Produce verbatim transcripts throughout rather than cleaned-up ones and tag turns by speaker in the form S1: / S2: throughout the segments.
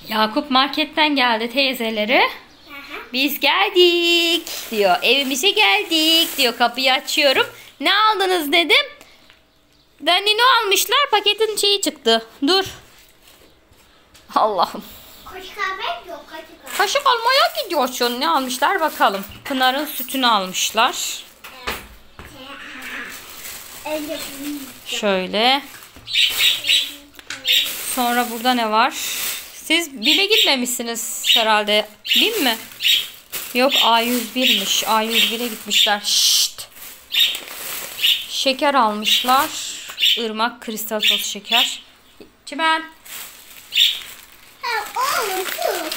S1: Yakup marketten geldi teyzeleri. Biz geldik diyor. Evimize geldik diyor. Kapıyı açıyorum. Ne aldınız dedim. Danino almışlar. Paketin şeyi çıktı. Dur. Allah'ım.
S2: Kaşık almak yok. Kaşık al.
S1: Kaşık almaya gidiyorsun. Ne almışlar bakalım. Pınar'ın sütünü almışlar. Şöyle. Sonra burada ne var? Siz BİM'e gitmemişsiniz herhalde. BİM mi? Yok, A yüz bir'miş. A yüz bir'e gitmişler. Şşt. Şeker almışlar. Irmak kristal toz şeker. Çimen.
S2: Oğlum sus.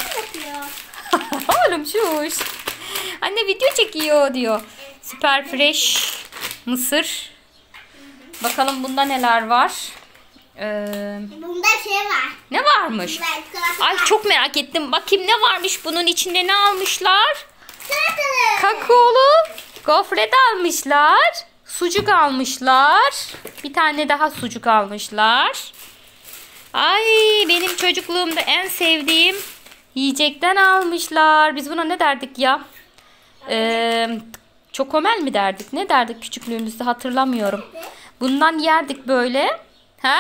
S1: Oğlum şuş. Anne video çekiyor diyor. Süper fresh mısır. Bakalım bunda neler var. Ee,
S2: Bunda şey var.
S1: ne varmış? Ay çok merak ettim. Bakayım ne varmış bunun içinde, ne almışlar?
S2: Salatalık.
S1: Kakaolu gofret almışlar. Sucuk almışlar. Bir tane daha sucuk almışlar. Ay benim çocukluğumda en sevdiğim yiyecekten almışlar. Biz buna ne derdik ya? Ee, çokomel mi derdik? Ne derdik küçüklüğümüzde, hatırlamıyorum. Bundan yerdik böyle. Ha?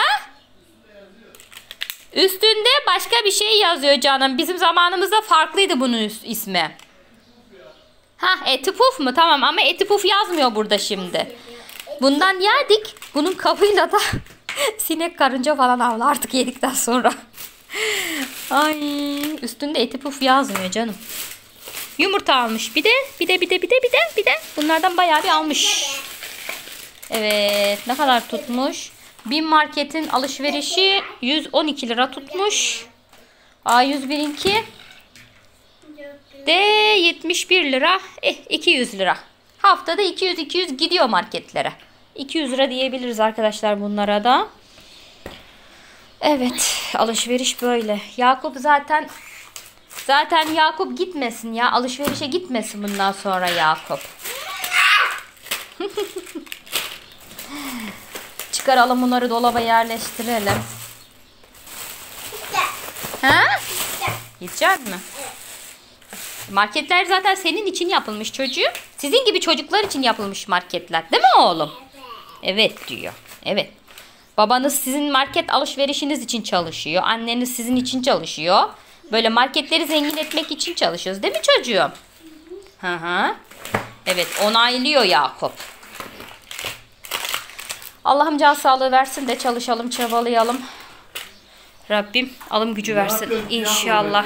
S1: Üstünde başka bir şey yazıyor canım. Bizim zamanımızda farklıydı bunun ismi. Ha, eti puf mu? Tamam ama eti puf yazmıyor burada şimdi. Bundan yerdik. Bunun kabıyla da sinek, karınca falan avlardık yedikten sonra. Ay, üstünde eti puf yazmıyor canım. Yumurta almış. Bir de bir de bir de bir de bir de bir de bunlardan bayağı bir almış. Evet, ne kadar tutmuş? BİM marketin alışverişi yüz on iki lira tutmuş. A yüz bir'inki de yetmiş bir lira. Eh, iki yüz lira. Haftada iki yüz iki yüz gidiyor marketlere. iki yüz lira diyebiliriz arkadaşlar bunlara da. Evet, alışveriş böyle. Yakup zaten zaten Yakup gitmesin ya. Alışverişe gitmesin bundan sonra Yakup. Çıkaralım bunları, dolaba yerleştirelim. Ha? Gidecek mi? Marketler zaten senin için yapılmış çocuğum. Sizin gibi çocuklar için yapılmış marketler. Değil mi oğlum? Evet diyor. Evet. Babanız sizin market alışverişiniz için çalışıyor. Anneniz sizin için çalışıyor. Böyle marketleri zengin etmek için çalışıyoruz. Değil mi çocuğum? Hı hı. Evet, onaylıyor Yakup. Allah'ım can sağlığı versin de çalışalım, çabalayalım. Rabbim alım gücü versin inşallah.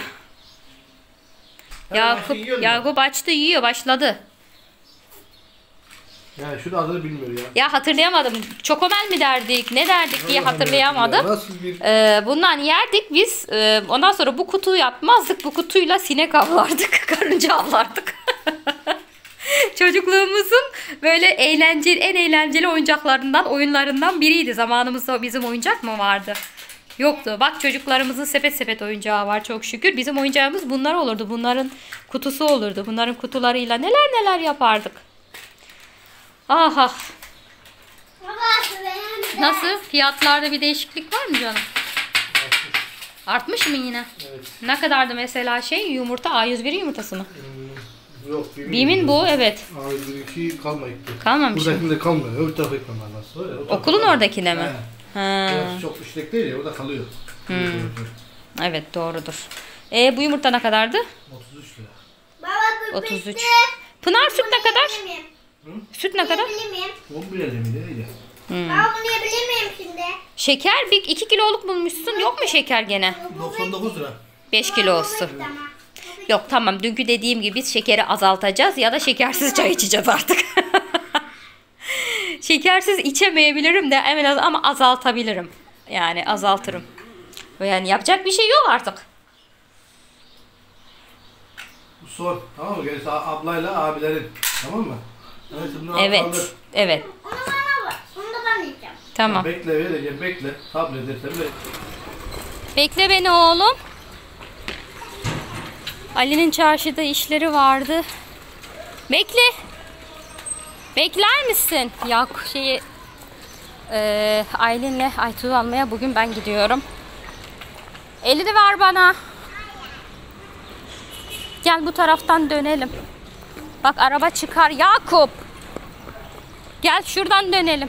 S1: Yakup, Yakup açtı, yiyor, başladı.
S3: Yani şunu adını bilmiyor ya.
S1: Ya hatırlayamadım. Çokomel mi derdik, ne derdik diye hatırlayamadım.
S3: Nasıl bir...
S1: Ee, bundan yerdik biz. Ee, ondan sonra bu kutuyu yapmazdık. Bu kutuyla sinek avlardık, karınca avlardık. Çocukluğumuzun böyle eğlenceli, en eğlenceli oyuncaklarından, oyunlarından biriydi. Zamanımızda bizim oyuncak mı vardı? Yoktu. Bak, çocuklarımızın sepet sepet oyuncağı var çok şükür. Bizim oyuncağımız bunlar olurdu. Bunların kutusu olurdu. Bunların kutularıyla neler neler yapardık. Aha. Nasıl? Fiyatlarda bir değişiklik var mı canım?
S3: Artmış.
S1: Artmış mı yine?
S3: Evet.
S1: Ne kadardı mesela şey, yumurta? A yüz bir yumurtası mı?
S3: Hmm, yok.
S1: BİM'in bu, evet.
S3: A yüz bir'inki kalmayıp.
S1: Kalmamış mı?
S3: Buradakinde kalmıyor. Öbür tarafa gitmem lazım. Öyle,
S1: Okulun oradakine mi?
S3: Ha. Çok işlek değil ya, o da kalıyor.
S1: Hmm. Evet, doğrudur. E bu yumurta ne kadardı?
S3: otuz üç lira.
S2: Baba,
S1: otuz üç. Pınar süt ne kadar?
S3: Hı?
S1: Süt ne kadar?
S2: Yiyebilir miyim?
S3: on bir lira mıydı neydi?
S1: Hmm.
S2: Baba bunu yiyebilir miyim şimdi?
S1: Şeker bir iki kiloluk bulmuşsun. Yok mu şeker gene?
S3: doksan dokuz lira.
S1: beş kilo olsun.
S2: Tamam.
S1: Yok, tamam, dünkü dediğim gibi biz şekeri azaltacağız ya da şekersiz çay içeceğiz artık. Şekersiz içemeyebilirim de en az, ama azaltabilirim. Yani azaltırım. Yani yapacak bir şey yok artık.
S3: Sor, tamam mı? Gerisi ablayla abilerin, tamam mı? Evet.
S1: Evet. Evet.
S2: Onu bana ver. Onu da ben yiyeceğim.
S1: Tamam.
S3: Bekle vereceğim, bekle. Sabredersen bekle.
S1: Bekle beni oğlum. Ali'nin çarşıda işleri vardı. Bekle. Bekler misin? Yok, şeyi e, Aylin'le Aytuğ'u almaya bugün ben gidiyorum. Elini ver bana. Gel bu taraftan dönelim. Bak araba çıkar Yakup. Gel şuradan dönelim.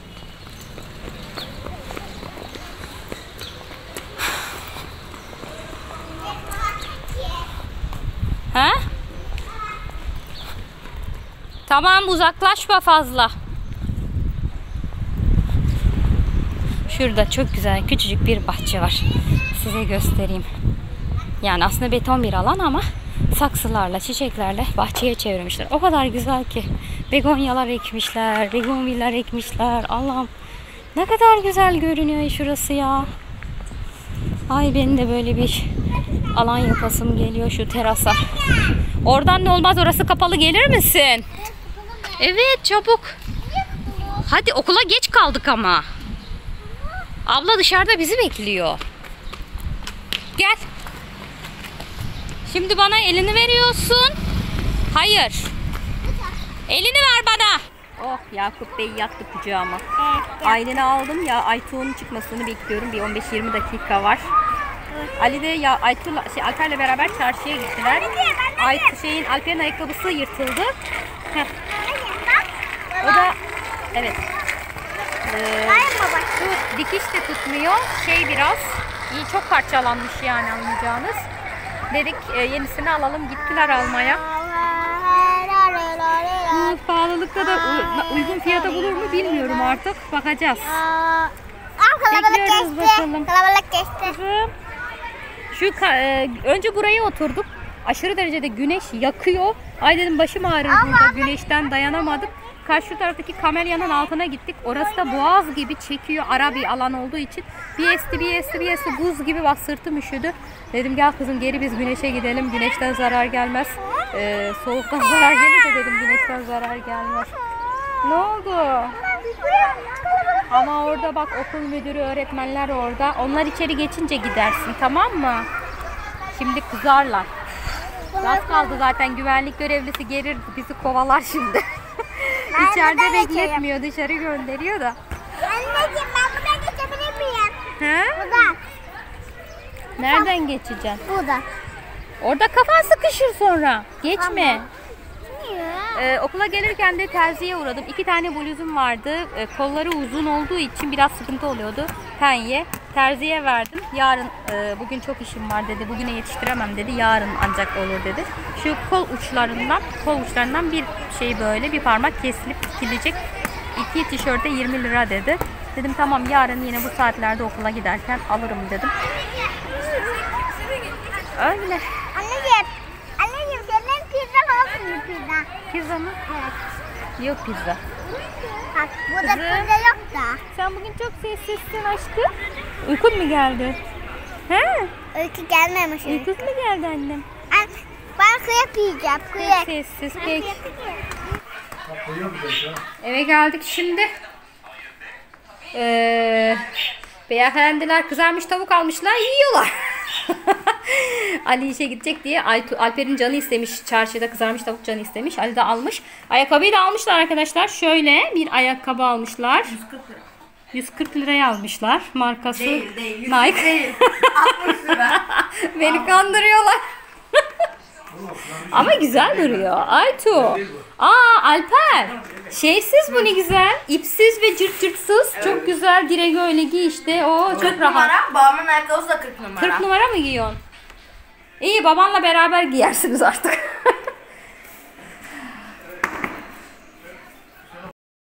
S1: Ha? Tamam uzaklaşma fazla. Şurada çok güzel küçücük bir bahçe var. Size göstereyim. Yani aslında beton bir alan ama saksılarla, çiçeklerle bahçeye çevirmişler. O kadar güzel ki. Begonyalar ekmişler, begonviller ekmişler. Allah'ım ne kadar güzel görünüyor şurası ya. Ay benim de böyle bir alan yapasım geliyor şu terasa. Oradan ne olmaz, orası kapalı, gelir misin? Evet çabuk. Hadi okula geç kaldık ama. Abla dışarıda bizi bekliyor. Gel. Şimdi bana elini veriyorsun. Hayır. Elini ver bana. Oh Yakup Bey yattı kucağıma. Aileni aldım ya, Aytuğ'un çıkmasını bekliyorum. Bir on beş yirmi dakika var. Ali de ya Aytuğ'la şey, Alper'le beraber çarşıya gittiler. Ay şeyin Alper'in ayakkabısı yırtıldı. Heh. O da evet. Ee, şu dikiş de tutmuyor. Şey biraz iyi, çok parçalanmış yani anlayacağınız. Dedik e, yenisini alalım, gittiler almaya. Bu pahalılıkta da uygun fiyata bulur mu bilmiyorum artık. Bakacağız. Bekliyoruz bakalım.
S2: Kalabalık geçti.
S1: Şu e, önce buraya oturduk. Aşırı derecede güneş yakıyor. Ay dedim başım ağrır burada. Güneşten dayanamadık. Karşı taraftaki kamelyanın altına gittik. Orası da boğaz gibi çekiyor. Ara bir alan olduğu için. Bir esti bir esti bir esti. Buz gibi, bak sırtım üşüdü. Dedim gel kızım geri biz güneşe gidelim. Güneşten zarar gelmez. Ee, soğuktan zarar gelir de dedim güneşten zarar gelmez. Ne oldu? Ama orada bak okul müdürü, öğretmenler orada. Onlar içeri geçince gidersin, tamam mı? Şimdi kızarlar. Az kaldı zaten, güvenlik görevlisi gelir bizi kovalar şimdi. İçeride bekletmiyor, dışarı gönderiyor da.
S2: Anneciğim ben buradan geçebilir miyim?
S1: He?
S2: Buradan.
S1: Nereden geçeceksin?
S2: Buradan.
S1: Orada kafan sıkışır sonra. Geçme.
S2: Niye?
S1: Ee, okula gelirken de terziye uğradım. İki tane bluzum vardı. Ee, kolları uzun olduğu için biraz sıkıntı oluyordu. Penye. Terziye verdim. Yarın e, bugün çok işim var dedi. Bugüne yetiştiremem dedi. Yarın ancak olur dedi. Şu kol uçlarından, kol uçlarından bir şey böyle bir parmak kesilip dikilecek. İki tişörte yirmi lira dedi. Dedim tamam yarın yine bu saatlerde okula giderken alırım dedim. Öyle.
S2: Anneciğim. Anneciğim senin pizza olsun mu pizza?
S1: Pizza mı?
S2: Evet.
S1: Yok pizza.
S2: Bak burada
S1: Kızım.
S2: pizza yok da.
S1: Sen bugün çok sessizsin aşkım. Uykun mu geldi? He?
S2: Öykü gelmemiş.
S1: Uykun mu geldi annem?
S2: Ay, ben kıyak yiyeceğim. Kıyak.
S1: Sessiz
S2: Ben
S1: pek.
S2: kıyak yiyeceğim.
S1: Eve geldik şimdi. Ee, beyefendiler kızarmış tavuk almışlar, yiyorlar. Ali işe gidecek diye Alper'in canı istemiş, çarşıda kızarmış tavuk canı istemiş. Ali de almış. Ayakkabıyı da almışlar arkadaşlar. Şöyle bir ayakkabı almışlar. yüz kırk lira. yüz kırk liraya almışlar. Markası
S4: Değil, değil,
S1: Nike.
S4: Değil. altmış lira.
S1: Beni kandırıyorlar. Ama güzel duruyor. Aytu. Aa Alper. Şeysiz bu ne güzel. İpsiz ve cırt cırtsız. Evet. Çok güzel. Direkt öyle giy işte. O çok
S4: kırk
S1: rahat.
S4: numara. Babamın ayakkabısı da kırk numara.
S1: kırk numara mı giyiyorsun? İyi babanla beraber giyersiniz artık.